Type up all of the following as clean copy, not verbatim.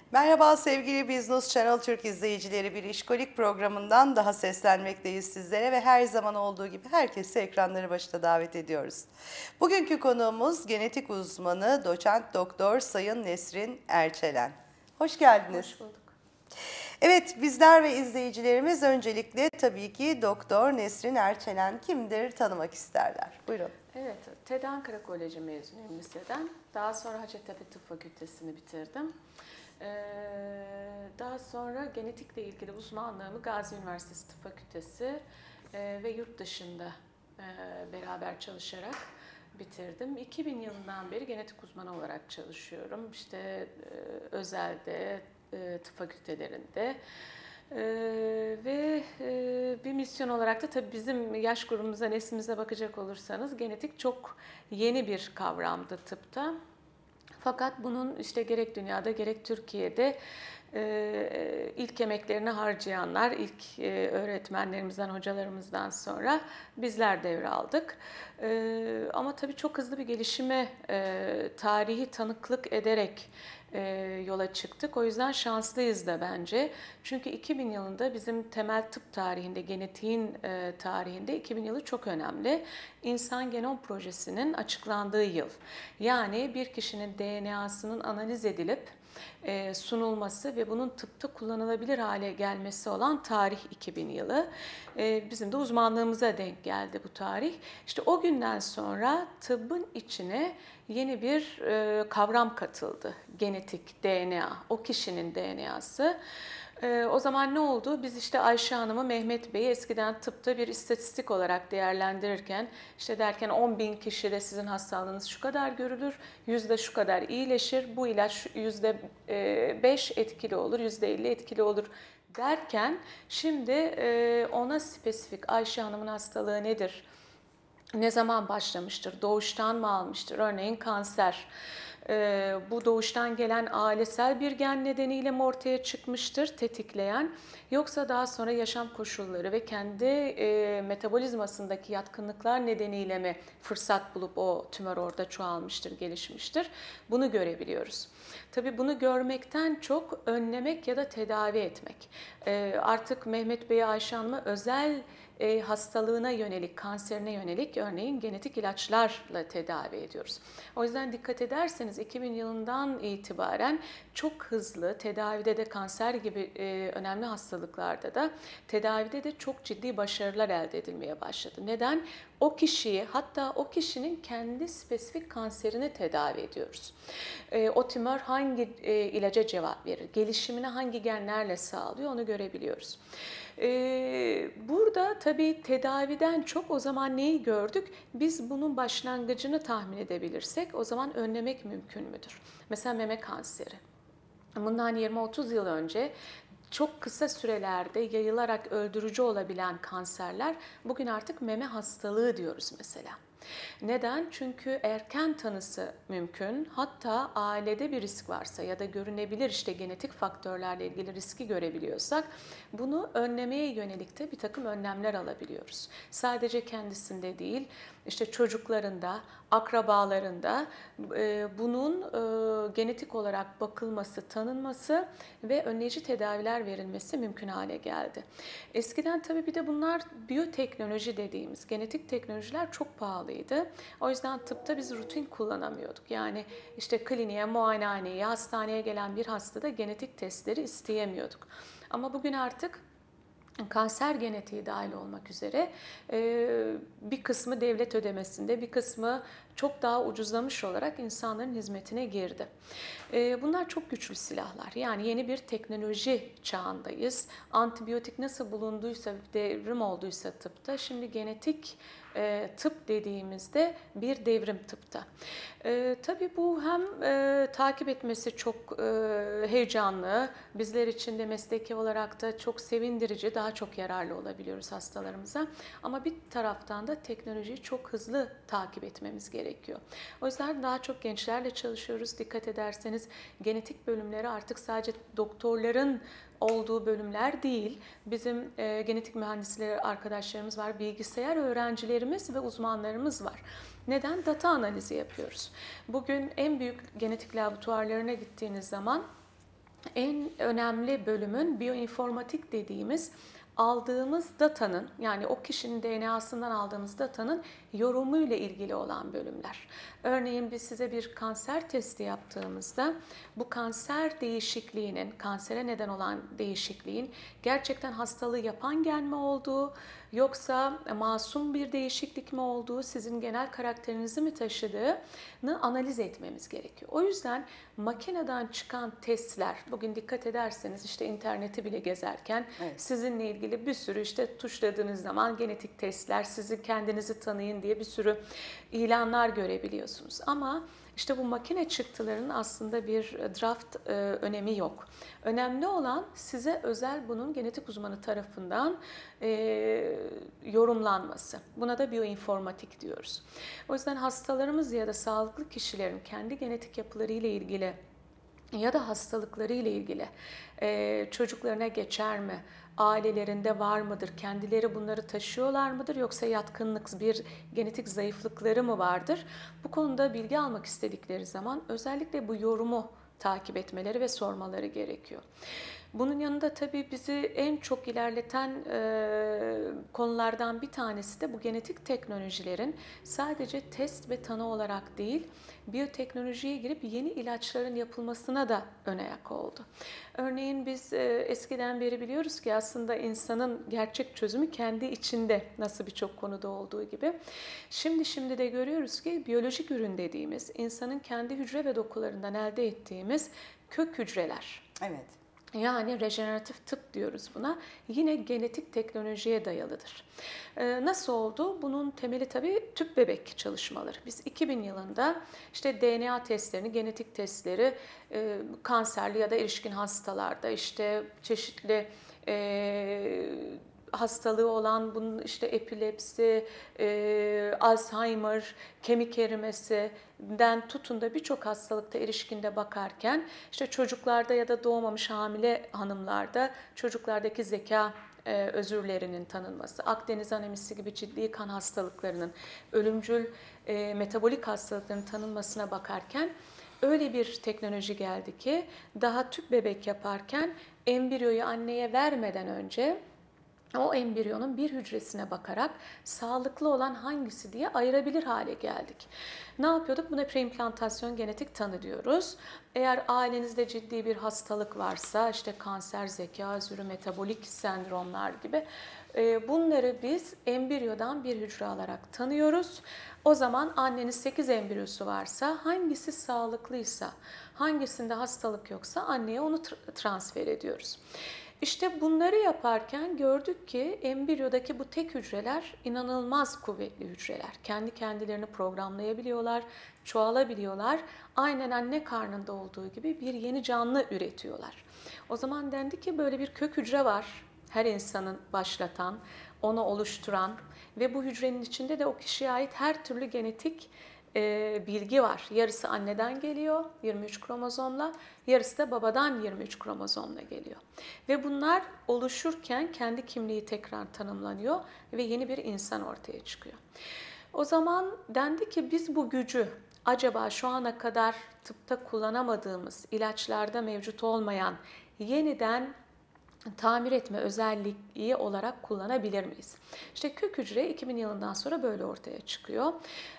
Merhaba sevgili Business Channel Türk izleyicileri, bir işkolik programından daha seslenmekteyiz sizlere ve her zaman olduğu gibi herkesi ekranları başına davet ediyoruz. Bugünkü konuğumuz genetik uzmanı doçent doktor Sayın Nesrin Erçelen. Hoş geldiniz. Hoş bulduk. Evet, bizler ve izleyicilerimiz öncelikle tabii ki Doktor Nesrin Erçelen kimdir tanımak isterler. Buyurun. Evet, TED Ankara Koleji mezunuyum liseden. Daha sonra Hacettepe Tıp Fakültesini bitirdim. Daha sonra genetikle ilgili uzmanlığımı Gazi Üniversitesi Tıp Fakültesi ve yurt dışında beraber çalışarak bitirdim. 2000 yılından beri genetik uzmanı olarak çalışıyorum. İşte özelde, tıp fakültelerinde. Bir misyon olarak da tabii bizim yaş grubumuza, neslimize bakacak olursanız genetik çok yeni bir kavramdı tıpta. Fakat bunun işte gerek dünyada gerek Türkiye'de ilk emeklerini harcayanlar, ilk öğretmenlerimizden, hocalarımızdan sonra bizler devraldık. Ama tabii çok hızlı bir gelişime tarihi tanıklık ederek yola çıktık. O yüzden şanslıyız da bence. Çünkü 2000 yılında bizim temel tıp tarihinde, genetiğin tarihinde 2000 yılı çok önemli. İnsan Genom Projesi'nin açıklandığı yıl. Yani bir kişinin DNA'sının analiz edilip sunulması ve bunun tıpta kullanılabilir hale gelmesi olan tarih 2000 yılı. Bizim de uzmanlığımıza denk geldi bu tarih. İşte o günden sonra tıbbın içine yeni bir kavram katıldı. Genetik, DNA, o kişinin DNA'sı. O zaman ne oldu? Biz işte Ayşe Hanım'ı, Mehmet Bey'i eskiden tıpta bir istatistik olarak değerlendirirken işte derken 10.000 kişide sizin hastalığınız şu kadar görülür, yüzde şu kadar iyileşir, bu ilaç %5 etkili olur, %50 etkili olur derken şimdi ona spesifik Ayşe Hanım'ın hastalığı nedir? Ne zaman başlamıştır? Doğuştan mı almıştır? Örneğin kanser. Bu doğuştan gelen ailesel bir gen nedeniyle mi ortaya çıkmıştır, tetikleyen? Yoksa daha sonra yaşam koşulları ve kendi metabolizmasındaki yatkınlıklar nedeniyle mi fırsat bulup o tümör orada çoğalmıştır, gelişmiştir? Bunu görebiliyoruz. Tabii bunu görmekten çok önlemek ya da tedavi etmek. Artık Mehmet Bey'e, Ayşe Hanım'a özel hastalığına yönelik, kanserine yönelik örneğin genetik ilaçlarla tedavi ediyoruz. O yüzden dikkat ederseniz 2000 yılından itibaren çok hızlı tedavide de kanser gibi önemli hastalıklarda da tedavide de çok ciddi başarılar elde edilmeye başladı. Neden? O kişiyi, hatta o kişinin kendi spesifik kanserini tedavi ediyoruz. O tümör hangi ilaca cevap verir, gelişimini hangi genlerle sağlıyor onu görebiliyoruz. Burada tabii tedaviden çok o zaman neyi gördük? Biz bunun başlangıcını tahmin edebilirsek o zaman önlemek mümkün müdür? Mesela meme kanseri. Bundan 20-30 yıl önce çok kısa sürelerde yayılarak öldürücü olabilen kanserler bugün artık meme hastalığı diyoruz mesela. Neden? Çünkü erken tanısı mümkün. Hatta ailede bir risk varsa ya da görünebilir işte genetik faktörlerle ilgili riski görebiliyorsak bunu önlemeye yönelik de bir takım önlemler alabiliyoruz. Sadece kendisinde değil, işte çocuklarında, akrabalarında bunun genetik olarak bakılması, tanınması ve önleyici tedaviler verilmesi mümkün hale geldi. Eskiden tabii bir de bunlar biyoteknoloji dediğimiz genetik teknolojiler çok pahalıydı. O yüzden tıpta biz rutin kullanamıyorduk. Yani işte kliniğe, muayenehaneye, hastaneye gelen bir hastada genetik testleri isteyemiyorduk. Ama bugün artık kanser genetiği dahil olmak üzere bir kısmı devlet ödemesinde, bir kısmı çok daha ucuzlamış olarak insanların hizmetine girdi. Bunlar çok güçlü silahlar. Yani yeni bir teknoloji çağındayız. Antibiyotik nasıl bulunduysa, devrim olduysa tıpta, şimdi genetik tıp dediğimizde bir devrim tıpta. Tabii bu hem takip etmesi çok heyecanlı, bizler için de mesleki olarak da çok sevindirici, daha çok yararlı olabiliyoruz hastalarımıza. Ama bir taraftan da teknolojiyi çok hızlı takip etmemiz gerekiyor. O yüzden daha çok gençlerle çalışıyoruz. Dikkat ederseniz genetik bölümleri artık sadece doktorların olduğu bölümler değil. Bizim genetik mühendisleri arkadaşlarımız var, bilgisayar öğrencilerimiz ve uzmanlarımız var. Neden? Data analizi yapıyoruz. Bugün en büyük genetik laboratuvarlarına gittiğiniz zaman en önemli bölümün biyoinformatik dediğimiz aldığımız datanın, yani o kişinin DNA'sından aldığımız datanın yorumuyla ilgili olan bölümler. Örneğin biz size bir kanser testi yaptığımızda bu kanser değişikliğinin, kansere neden olan değişikliğin gerçekten hastalığı yapan gen mi olduğu, yoksa masum bir değişiklik mi olduğu, sizin genel karakterinizi mi taşıdığını analiz etmemiz gerekiyor. O yüzden makineden çıkan testler, bugün dikkat ederseniz işte interneti bile gezerken sizinle ilgili bir sürü işte tuşladığınız zaman genetik testler, sizi kendinizi tanıyın diye bir sürü ilanlar görebiliyorsunuz. Ama işte bu makine çıktılarının aslında bir draft önemi yok. Önemli olan size özel bunun genetik uzmanı tarafından yorumlanması. Buna da biyoinformatik diyoruz. O yüzden hastalarımız ya da sağlıklı kişilerin kendi genetik yapıları ile ilgili ya da hastalıkları ile ilgili çocuklarına geçer mi? Ailelerinde var mıdır? Kendileri bunları taşıyorlar mıdır? Yoksa yatkınlık, bir genetik zayıflıkları mı vardır? Bu konuda bilgi almak istedikleri zaman özellikle bu yorumu takip etmeleri ve sormaları gerekiyor. Bunun yanında tabii bizi en çok ilerleten konulardan bir tanesi de bu genetik teknolojilerin sadece test ve tanı olarak değil, biyoteknolojiye girip yeni ilaçların yapılmasına da ön ayak oldu. Örneğin biz eskiden beri biliyoruz ki aslında insanın gerçek çözümü kendi içinde, nasıl birçok konuda olduğu gibi. Şimdi de görüyoruz ki biyolojik ürün dediğimiz, insanın kendi hücre ve dokularından elde ettiğimiz kök hücreler. Evet. Yani rejeneratif tıp diyoruz buna. Yine genetik teknolojiye dayalıdır. Nasıl oldu? Bunun temeli tabii tüp bebek çalışmaları. Biz 2000 yılında işte DNA testlerini, genetik testleri kanserli ya da erişkin hastalarda işte çeşitli hastalığı olan bunun işte epilepsi, Alzheimer, kemik erimesinden tutun da birçok hastalıkta erişkinde bakarken işte çocuklarda ya da doğmamış hamile hanımlarda çocuklardaki zeka özürlerinin tanınması, Akdeniz anemisi gibi ciddi kan hastalıklarının, ölümcül metabolik hastalıkların tanınmasına bakarken öyle bir teknoloji geldi ki daha tüp bebek yaparken embriyoyu anneye vermeden önce o embriyonun bir hücresine bakarak sağlıklı olan hangisi diye ayırabilir hale geldik. Ne yapıyorduk? Buna preimplantasyon genetik tanı diyoruz. Eğer ailenizde ciddi bir hastalık varsa, işte kanser, zeka özürü, metabolik sendromlar gibi bunları biz embriyodan bir hücre alarak tanıyoruz. O zaman annenin 8 embriyosu varsa, hangisi sağlıklıysa, hangisinde hastalık yoksa anneye onu transfer ediyoruz. İşte bunları yaparken gördük ki embriyodaki bu tek hücreler inanılmaz kuvvetli hücreler. Kendi kendilerini programlayabiliyorlar, çoğalabiliyorlar. Aynen anne karnında olduğu gibi bir yeni canlı üretiyorlar. O zaman dendi ki böyle bir kök hücre var. Her insanın başlatan, onu oluşturan ve bu hücrenin içinde de o kişiye ait her türlü genetik bilgi var. Yarısı anneden geliyor 23 kromozomla, yarısı da babadan 23 kromozomla geliyor. Ve bunlar oluşurken kendi kimliği tekrar tanımlanıyor ve yeni bir insan ortaya çıkıyor. O zaman dendi ki biz bu gücü acaba şu ana kadar tıpta kullanamadığımız, ilaçlarda mevcut olmayan yeniden tamir etme özelliği olarak kullanabilir miyiz? İşte kök hücre 2000 yılından sonra böyle ortaya çıkıyor.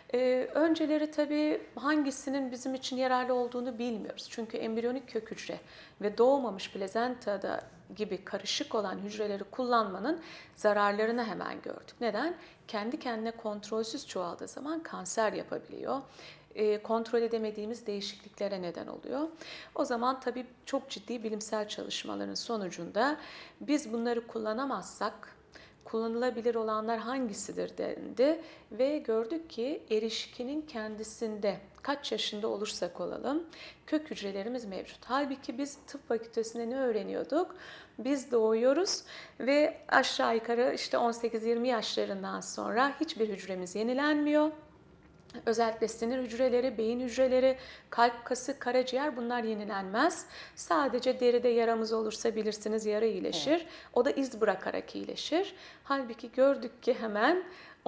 Önceleri tabii hangisinin bizim için yararlı olduğunu bilmiyoruz. Çünkü embriyonik kök hücre ve doğmamış plazentada gibi karışık olan hücreleri kullanmanın zararlarını hemen gördük. Neden? Kendi kendine kontrolsüz çoğaldığı zaman kanser yapabiliyor. Kontrol edemediğimiz değişikliklere neden oluyor. O zaman tabii çok ciddi bilimsel çalışmaların sonucunda biz bunları kullanamazsak kullanılabilir olanlar hangisidir dendi ve gördük ki erişkinin kendisinde kaç yaşında olursak olalım kök hücrelerimiz mevcut. Halbuki biz tıp fakültesinde ne öğreniyorduk? Biz doğuyoruz ve aşağı yukarı işte 18-20 yaşlarından sonra hiçbir hücremiz yenilenmiyor. Özellikle sinir hücreleri, beyin hücreleri, kalp kası, karaciğer bunlar yenilenmez. Sadece deride yaramız olursa bilirsiniz yara iyileşir. Evet. O da iz bırakarak iyileşir. Halbuki gördük ki hemen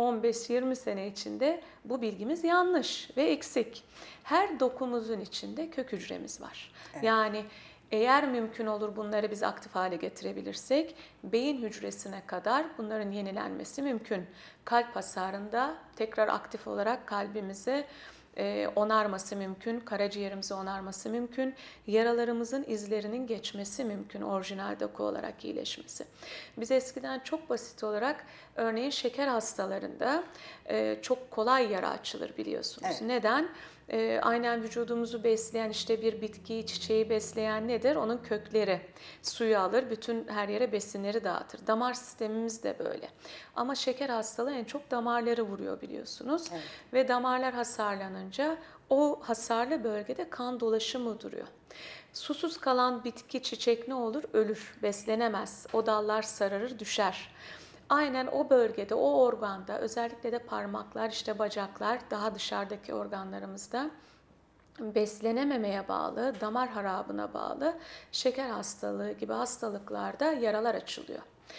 15-20 sene içinde bu bilgimiz yanlış ve eksik. Her dokumuzun içinde kök hücremiz var. Evet. Yani Eğer mümkün olur bunları biz aktif hale getirebilirsek beyin hücresine kadar bunların yenilenmesi mümkün. Kalp hasarında tekrar aktif olarak kalbimizi onarması mümkün, karaciğerimizi onarması mümkün, yaralarımızın izlerinin geçmesi mümkün, orijinal doku olarak iyileşmesi. Biz eskiden çok basit olarak örneğin şeker hastalarında çok kolay yara açılır biliyorsunuz. Evet. Neden? Aynen vücudumuzu besleyen işte bir bitkiyi, çiçeği besleyen nedir? Onun kökleri. Suyu alır, bütün her yere besinleri dağıtır. Damar sistemimiz de böyle. Ama şeker hastalığı en çok damarları vuruyor biliyorsunuz. Evet. Ve damarlar hasarlanınca o hasarlı bölgede kan dolaşımı duruyor. Susuz kalan bitki, çiçek ne olur? Ölür, beslenemez. O dallar sararır, düşer. Aynen o bölgede, o organda, özellikle de parmaklar, işte bacaklar, daha dışarıdaki organlarımızda beslenememeye bağlı, damar harabına bağlı şeker hastalığı gibi hastalıklarda yaralar açılıyor.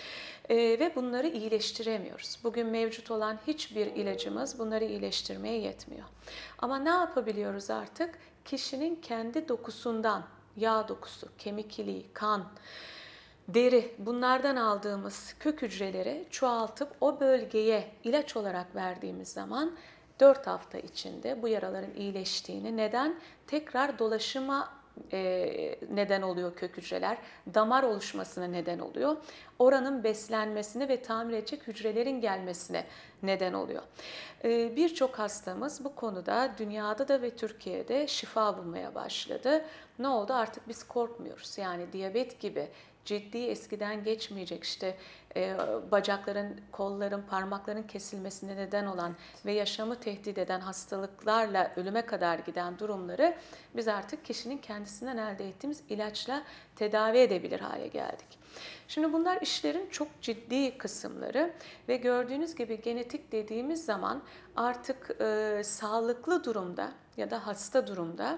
Ve bunları iyileştiremiyoruz. Bugün mevcut olan hiçbir ilacımız bunları iyileştirmeye yetmiyor. Ama ne yapabiliyoruz artık? Kişinin kendi dokusundan, yağ dokusu, kemik iliği, kan, deri, bunlardan aldığımız kök hücreleri çoğaltıp o bölgeye ilaç olarak verdiğimiz zaman 4 hafta içinde bu yaraların iyileştiğini, neden? Tekrar dolaşıma neden oluyor kök hücreler, damar oluşmasına neden oluyor, oranın beslenmesine ve tamir edecek hücrelerin gelmesine neden oluyor. Birçok hastamız bu konuda dünyada da ve Türkiye'de şifa bulmaya başladı. Ne oldu? Artık biz korkmuyoruz. Yani diyabet gibi ciddi, eskiden geçmeyecek işte bacakların, kolların, parmakların kesilmesine neden olan ve yaşamı tehdit eden hastalıklarla ölüme kadar giden durumları biz artık kişinin kendisinden elde ettiğimiz ilaçla tedavi edebilir hale geldik. Şimdi bunlar işlerin çok ciddi kısımları ve gördüğünüz gibi genetik dediğimiz zaman artık sağlıklı durumda ya da hasta durumda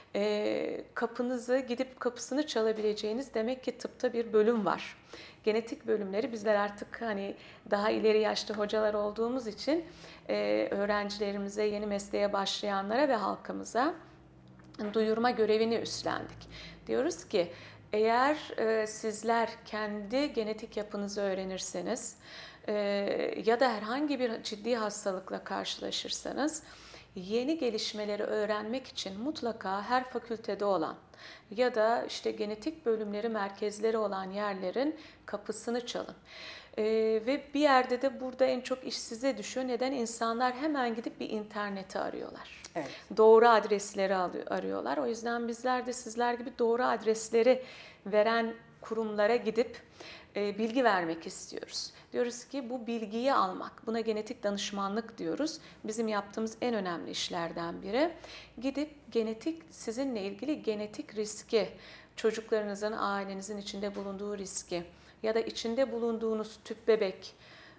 kapınızı gidip kapısını çalabileceğiniz demek ki tıpta bir bölüm var. Genetik bölümleri bizler artık hani daha ileri yaşta hocalar olduğumuz için öğrencilerimize, yeni mesleğe başlayanlara ve halkımıza duyurma görevini üstlendik. Diyoruz ki eğer sizler kendi genetik yapınızı öğrenirseniz ya da herhangi bir ciddi hastalıkla karşılaşırsanız yeni gelişmeleri öğrenmek için mutlaka her fakültede olan ya da işte genetik bölümleri merkezleri olan yerlerin kapısını çalın. Ve bir yerde de burada en çok iş size düşüyor. Neden? İnsanlar hemen gidip bir interneti arıyorlar. Evet. Doğru adresleri arıyorlar. O yüzden bizler de sizler gibi doğru adresleri veren kurumlara gidip bilgi vermek istiyoruz. Diyoruz ki bu bilgiyi almak, buna genetik danışmanlık diyoruz. Bizim yaptığımız en önemli işlerden biri. Gidip sizinle ilgili genetik riski, çocuklarınızın, ailenizin içinde bulunduğu riski ya da içinde bulunduğunuz tüp bebek,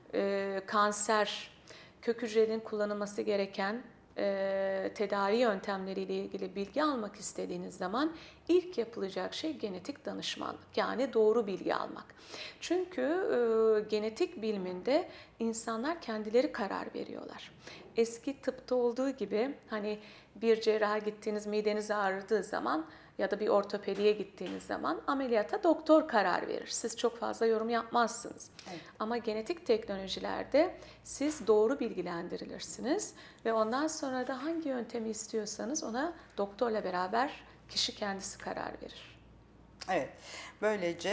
kanser, kök hücrelerin kullanılması gereken tedavi yöntemleriyle ilgili bilgi almak istediğiniz zaman ilk yapılacak şey genetik danışmanlık, yani doğru bilgi almak. Çünkü genetik biliminde insanlar kendileri karar veriyorlar. Eski tıpta olduğu gibi hani bir cerraha gittiğiniz, mideniz ağrıdığı zaman ya da bir ortopediye gittiğiniz zaman ameliyata doktor karar verir. Siz çok fazla yorum yapmazsınız. Evet. Ama genetik teknolojilerde siz doğru bilgilendirilirsiniz ve ondan sonra da hangi yöntemi istiyorsanız ona doktorla beraber kişi kendisi karar verir. Evet, böylece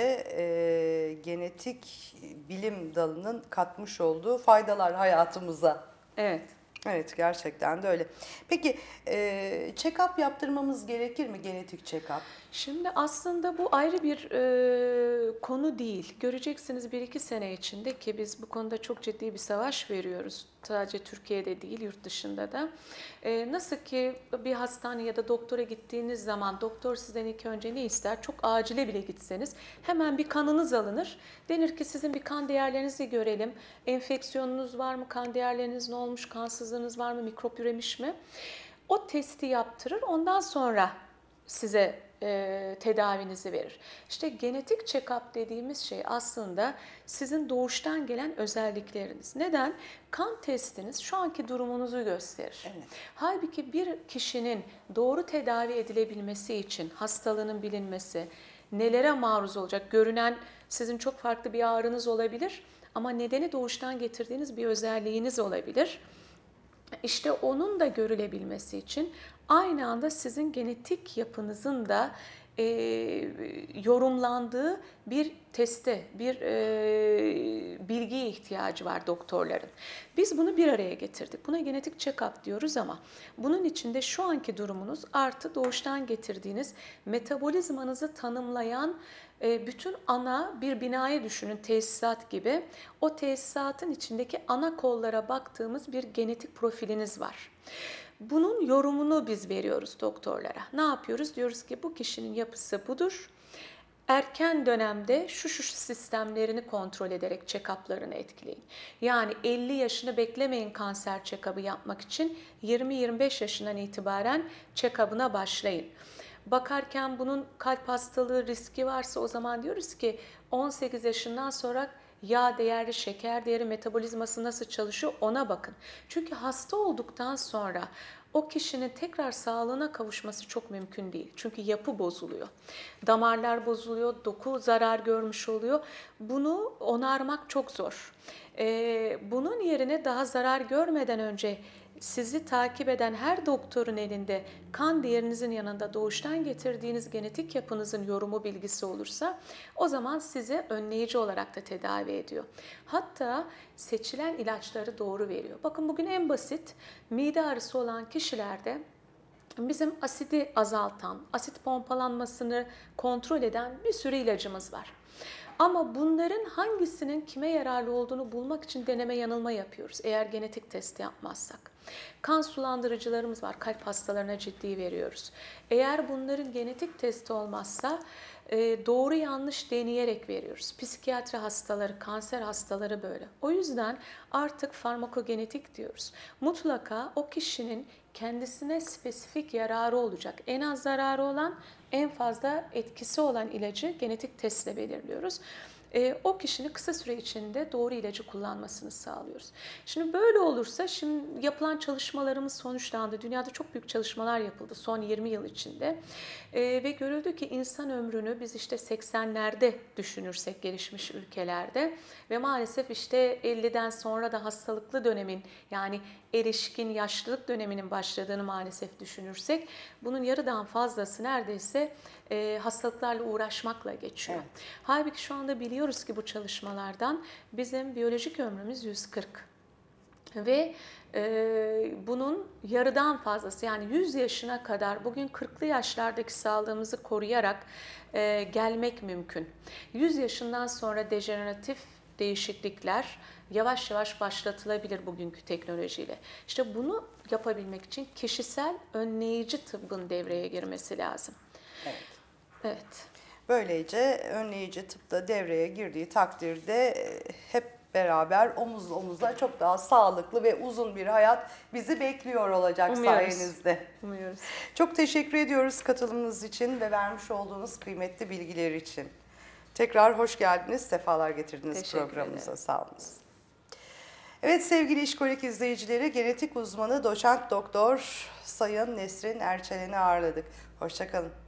genetik bilim dalının katmış olduğu faydalar hayatımıza. Evet. Evet, gerçekten de öyle. Peki check-up yaptırmamız gerekir mi, genetik check-up? Şimdi aslında bu ayrı bir konu değil. Göreceksiniz 1-2 sene içinde ki biz bu konuda çok ciddi bir savaş veriyoruz. Sadece Türkiye'de değil, yurt dışında da. Nasıl ki bir hastane ya da doktora gittiğiniz zaman doktor sizden ilk önce ne ister? Çok acile bile gitseniz hemen bir kanınız alınır. Denir ki sizin bir kan değerlerinizi görelim. Enfeksiyonunuz var mı? Kan değerleriniz ne olmuş? Kansızlığınız var mı? Mikrop üremiş mi? O testi yaptırır. Ondan sonra size tedavinizi verir. İşte genetik check-up dediğimiz şey aslında sizin doğuştan gelen özellikleriniz. Neden? Kan testiniz şu anki durumunuzu gösterir. Evet. Halbuki bir kişinin doğru tedavi edilebilmesi için hastalığının bilinmesi, nelere maruz olacak? Görünen sizin çok farklı bir ağrınız olabilir ama nedeni doğuştan getirdiğiniz bir özelliğiniz olabilir. İşte onun da görülebilmesi için aynı anda sizin genetik yapınızın da yorumlandığı bir teste, bir bilgiye ihtiyacı var doktorların. Biz bunu bir araya getirdik. Buna genetik check-up diyoruz ama bunun içinde şu anki durumunuz artı doğuştan getirdiğiniz metabolizmanızı tanımlayan bütün ana bir binayı düşünün, tesisat gibi. O tesisatın içindeki ana kollara baktığımız bir genetik profiliniz var. Bunun yorumunu biz veriyoruz doktorlara. Ne yapıyoruz? Diyoruz ki bu kişinin yapısı budur. Erken dönemde şu sistemlerini kontrol ederek check-up'larını etkileyin. Yani 50 yaşını beklemeyin kanser check-up'ı yapmak için 20-25 yaşından itibaren check-up'ına başlayın. Bakarken bunun kalp hastalığı riski varsa o zaman diyoruz ki 18 yaşından sonra yağ değeri, şeker değeri, metabolizması nasıl çalışıyor ona bakın. Çünkü hasta olduktan sonra o kişinin tekrar sağlığına kavuşması çok mümkün değil. Çünkü yapı bozuluyor. Damarlar bozuluyor, doku zarar görmüş oluyor. Bunu onarmak çok zor. Bunun yerine daha zarar görmeden önce sizi takip eden her doktorun elinde kan değerinizin yanında doğuştan getirdiğiniz genetik yapınızın yorumu bilgisi olursa o zaman size önleyici olarak da tedavi ediyor. Hatta seçilen ilaçları doğru veriyor. Bakın bugün en basit mide ağrısı olan kişilerde bizim asidi azaltan, asit pompalanmasını kontrol eden bir sürü ilacımız var. Ama bunların hangisinin kime yararlı olduğunu bulmak için deneme yanılma yapıyoruz eğer genetik test yapmazsak. Kan sulandırıcılarımız var, kalp hastalarına ciddi veriyoruz. Eğer bunların genetik testi olmazsa doğru yanlış deneyerek veriyoruz. Psikiyatri hastaları, kanser hastaları böyle. O yüzden artık farmakogenetik diyoruz. Mutlaka o kişinin kendisine spesifik yararı olacak. En az zararı olan, en fazla etkisi olan ilacı genetik testle belirliyoruz. O kişinin kısa süre içinde doğru ilacı kullanmasını sağlıyoruz. Şimdi böyle olursa şimdi yapılan çalışmalarımız sonuçlandı. Dünyada çok büyük çalışmalar yapıldı son 20 yıl içinde. Ve görüldü ki insan ömrünü biz işte 80'lerde düşünürsek gelişmiş ülkelerde ve maalesef işte 50'den sonra da hastalıklı dönemin yani erişkin yaşlılık döneminin başladığını maalesef düşünürsek bunun yarıdan fazlası neredeyse hastalıklarla uğraşmakla geçiyor. Evet. Halbuki şu anda biliyoruz ki bu çalışmalardan bizim biyolojik ömrümüz 140 ve bunun yarıdan fazlası yani 100 yaşına kadar bugün 40'lı yaşlardaki sağlığımızı koruyarak gelmek mümkün. 100 yaşından sonra dejeneratif değişiklikler yavaş yavaş başlatılabilir bugünkü teknolojiyle. İşte bunu yapabilmek için kişisel önleyici tıbbın devreye girmesi lazım. Evet. Evet. Böylece önleyici tıpta devreye girdiği takdirde hep beraber omuz omuza çok daha sağlıklı ve uzun bir hayat bizi bekliyor olacak sayenizde. Umuyoruz. Çok teşekkür ediyoruz katılımınız için ve vermiş olduğunuz kıymetli bilgiler için. Tekrar hoş geldiniz, sefalar getirdiniz programımıza. Sağ olunuz. Evet sevgili İşkolik izleyicileri, genetik uzmanı doçent doktor Sayın Nesrin Erçelen'i ağırladık. Hoşça kalın.